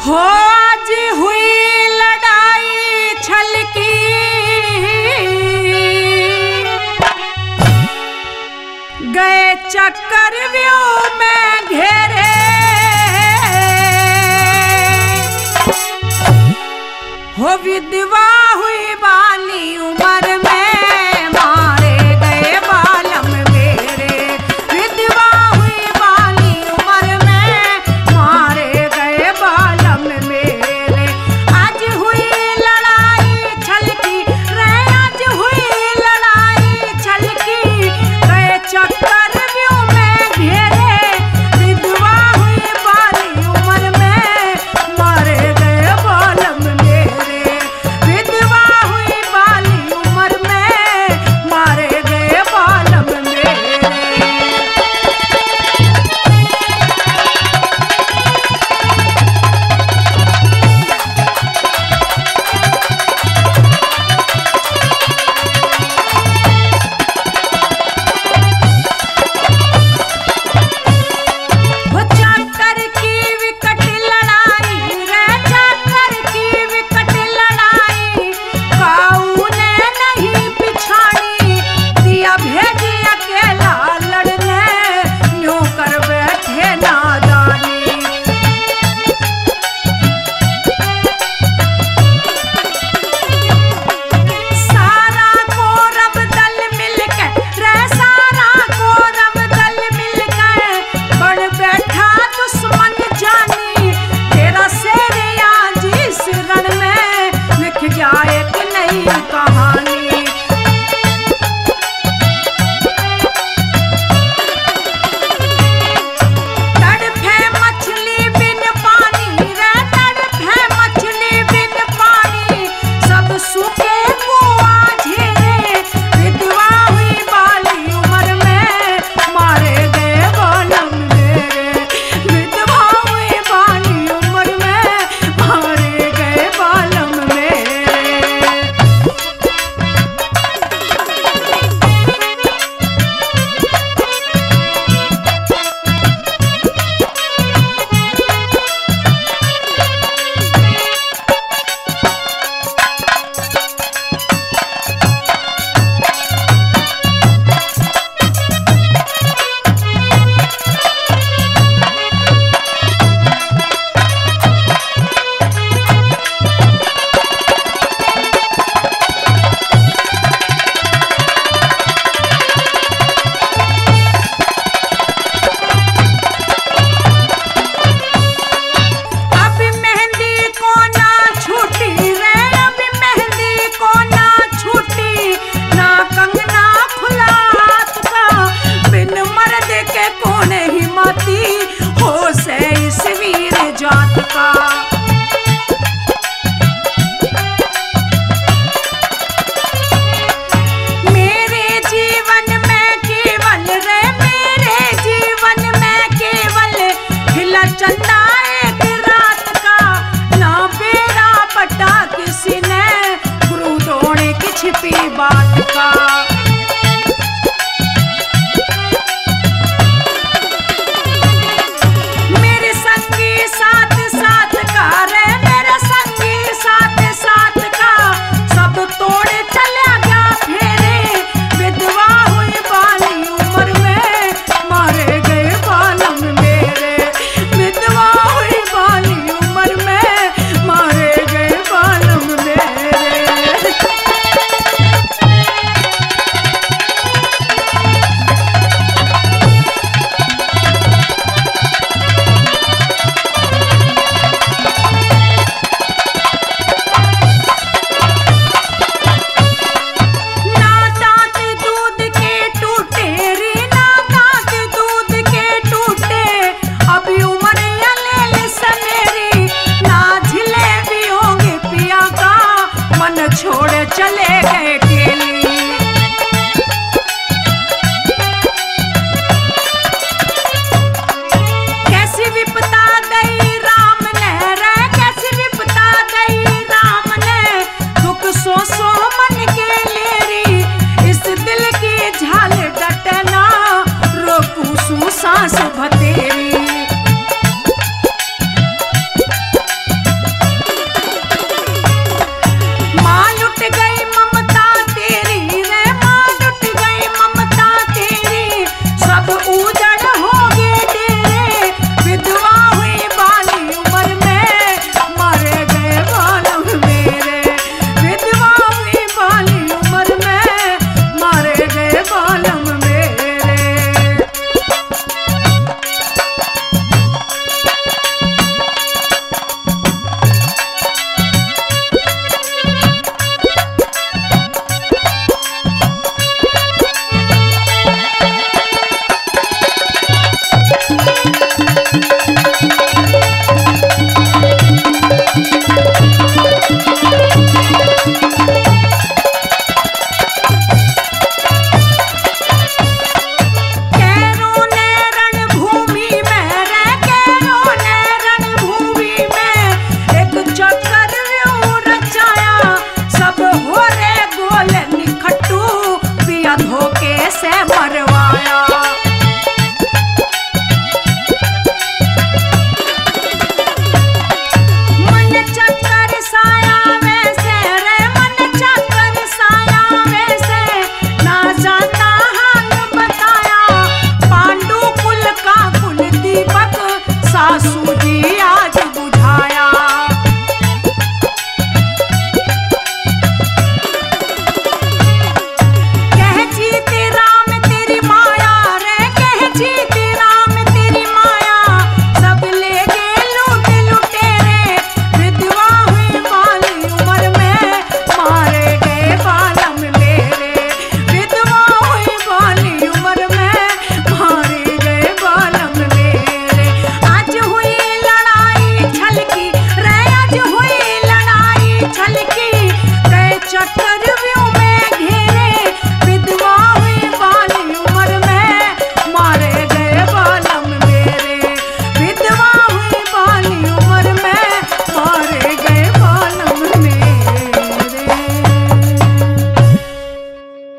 हो आज हुई लड़ाई छल की, गए चक्रव्यूह में घेरे, हो विधवा हुई बाली उम्र में मारे गए बालम मेरे, विधवा हुई बाली उम्र में मारे गए बालम मेरे। आज हुई लड़ाई छल की रे, आज हुई लड़ाई छल की, गए चक्रव्यूह में घेरे, विधवा हुई बाली उम्र में मारे गए बालम मेरे, विधवा हुई बाली उम्र में मारे गए बालम मेरे। वो चाकर की विकट लड़ाई रे, चाकर की विकट लड़ाई, काऊ ने नहीं पिछाड़ी, दिया भेजी अकेला लड़ने, यूं कर बैठे नादानी। सारा कौरव दल मिलकर रे, सारा कौरव दल मिलकर बन बैठा दुश्मन जानी, तेरा शेर आज इस रण में लिख गया एक नई कहानी। तड़फे मछली बिन पानी रे, तड़फे मछली बिन पानी, सब सूखे कुआं झीरे, विधवा हुई बाली उम्र में मारे गए बालम मेरे, विधवा हुई बाली उम्र में मारे गए बालम मेरे। अभी मेहंदी को ना छूटी रे, अभी मेहंदी को ना छूटी, ना कंगना खुला हाथ का, बिन मर्द के कौन हिम्मती हो से इस वीर जात का। मेरे जीवन में केवल रे, मेरे जीवन में केवल खिला चंदा एक रात का, ना बेड़ा पटा किसी ने गुरु दौड़े की छिपी बात का। मेरे संगी साथ साथ का रे, मेरे संगी साथ साथ का, सब तोड़े चला गया फेरे, विधवा हुई बाली उम्र में मारे गए बालम मेरे, विधवा हुई बाली उम्र में मारे गए बालम मेरे। ना दांत दूध के टूटे रे, ना दांत दूध के टूटे, अभी उम्र अलेल समेरी, ना जिलेबी होंगे पिया का, मन छोड़ चले गए केली। कैसी विपदा दई राम ने रे, कैसी विपदा दई राम ने, दुख सो सो मन के लेरी, इस दिल की झाल डटना, रोकू सू सांस भतेरी।